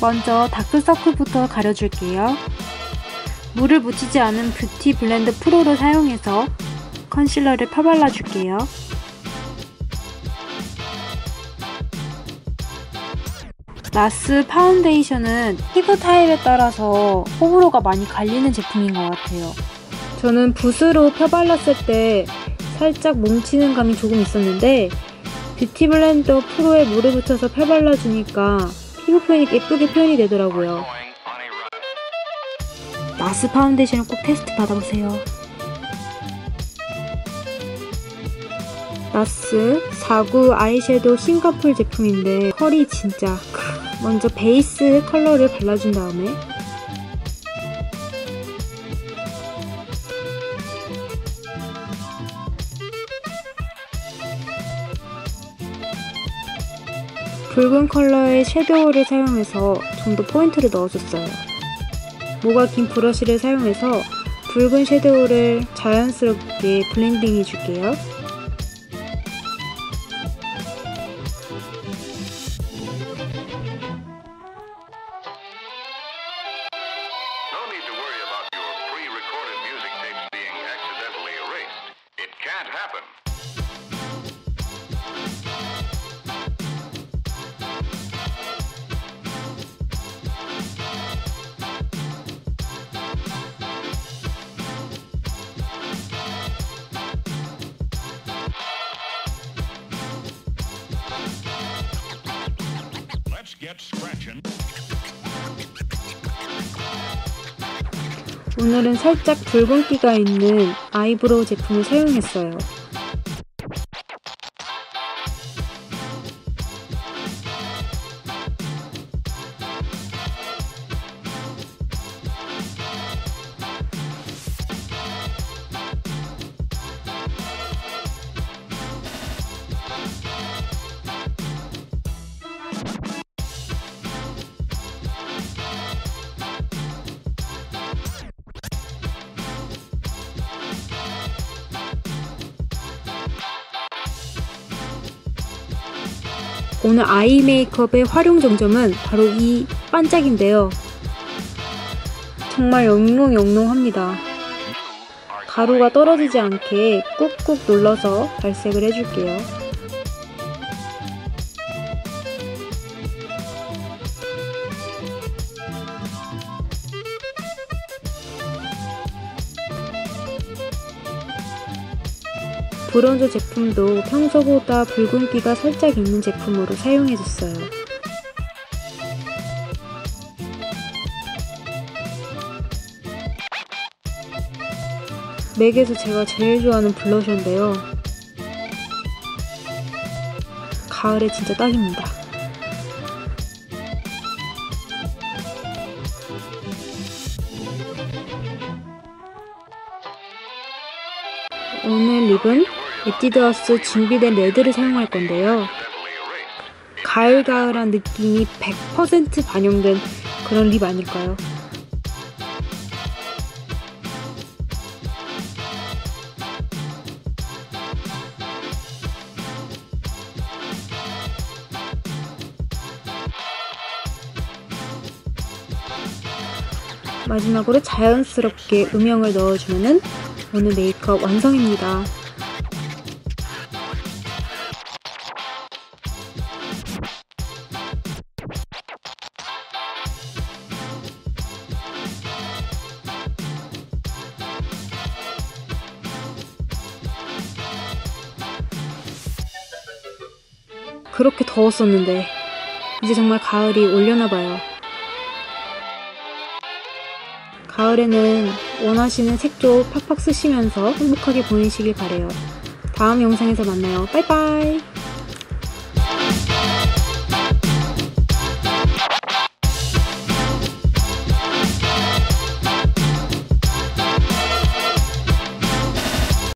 먼저 다크서클부터 가려줄게요. 물을 묻히지 않은 뷰티 블렌드 프로를 사용해서 컨실러를 펴발라줄게요. 나스 파운데이션은 피부 타입에 따라서 호불호가 많이 갈리는 제품인 것 같아요. 저는 붓으로 펴발랐을 때 살짝 뭉치는 감이 조금 있었는데 뷰티 블렌더 프로에 물을 묻혀서 펴발라주니까 피부 표현이 예쁘게 표현이 되더라고요. 나스 파운데이션을 꼭 테스트 받아보세요. 나스 49 아이섀도우 싱가폴 제품인데 컬이 진짜 먼저 베이스 컬러를 발라준 다음에 붉은 컬러의 섀도우를 사용해서 좀 더 포인트를 넣어줬어요. 모가 긴 브러쉬를 사용해서 붉은 섀도우를 자연스럽게 블렌딩 해줄게요. 오늘은 살짝 붉은기가 있는 아이브로우 제품을 사용했어요. 오늘 아이 메이크업의 활용 정점은 바로 이 반짝인데요. 정말 영롱영롱합니다. 가루가 떨어지지 않게 꾹꾹 눌러서 발색을 해줄게요. 브론저 제품도 평소보다 붉은기가 살짝 있는 제품으로 사용해줬어요. 맥에서 제가 제일 좋아하는 블러셔인데요. 가을에 진짜 딱입니다. 오늘 립은 에뛰드하우스 준비된 레드를 사용할 건데요. 가을가을한 느낌이 100% 반영된 그런 립 아닐까요? 마지막으로 자연스럽게 음영을 넣어주면 오늘 메이크업 완성입니다. 그렇게 더웠었는데 이제 정말 가을이 올려나봐요. 가을에는 원하시는 색조 팍팍 쓰시면서 행복하게 보내시길 바래요. 다음 영상에서 만나요. 빠이빠이.